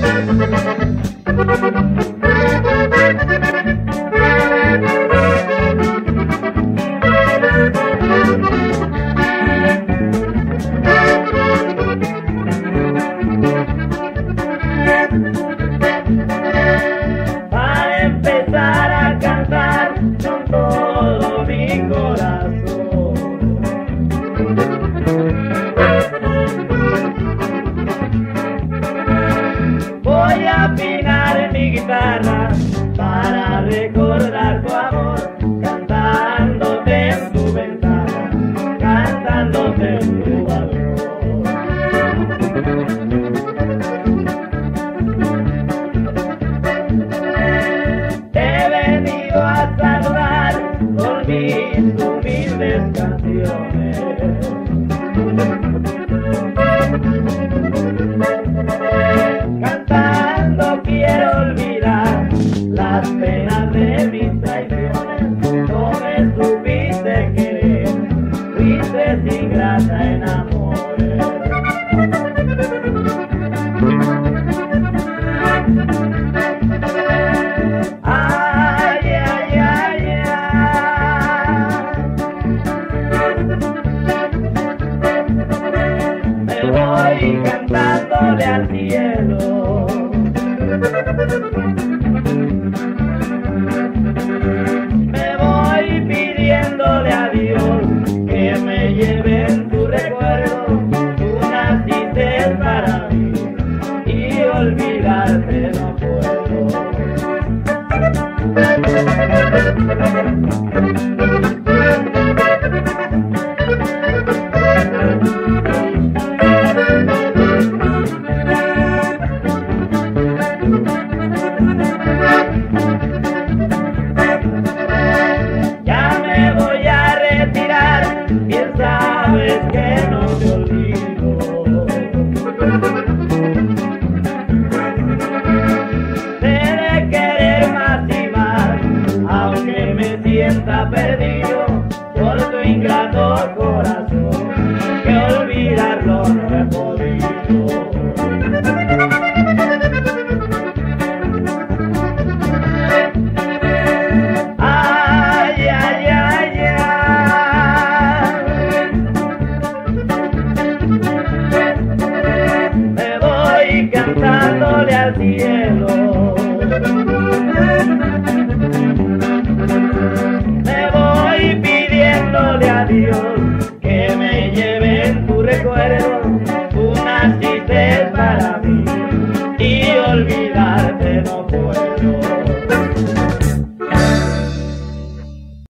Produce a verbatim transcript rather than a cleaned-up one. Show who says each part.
Speaker 1: Para empezar a cantar con todo mi corazón, voy a afinar mi guitarra para recordar tu amor, cantándote en tu ventana, cantándote en tu balcón. He venido a saludar con mis humildes canciones, cantando quiero olvidar las penas de mis traiciones. No me supiste querer, fuiste ingrata en amores. Ay, ay, ay, ay. Me voy cantándole al cielo, me voy pidiéndole a Dios que me lleve en tu recuerdo. Tú naciste para mí y olvidarte no puedo. Ya me voy a retirar, bien sabes que no te olvido. Sé de querer más y más, aunque me sienta perdido por tu ingrato corazón, que olvidarlo no he podido. Ay, ay, ay, ay. Me voy cantándole al cielo, me voy pidiéndole a Dios que me lleve en tu recuerdo. Tú naciste para mí